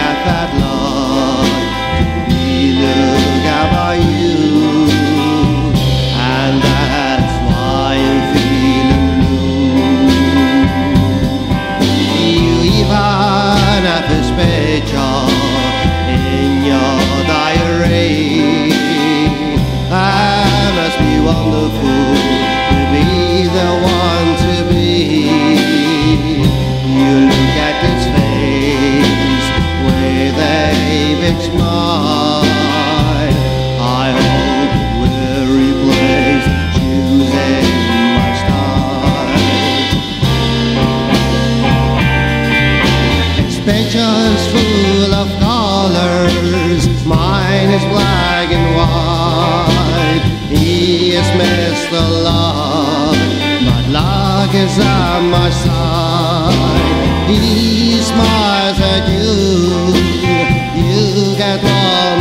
at that light to be looked at by you, and that's why I'm feeling blue. You even have a picture in your diary. I must be wonderful to be the one to be. You look at his face with a big smile. I hope it will replace choosing my style. His picture's full of colors, mine is black and white. He has missed a lot, but luck is on my side. He smiles at you, you get lost.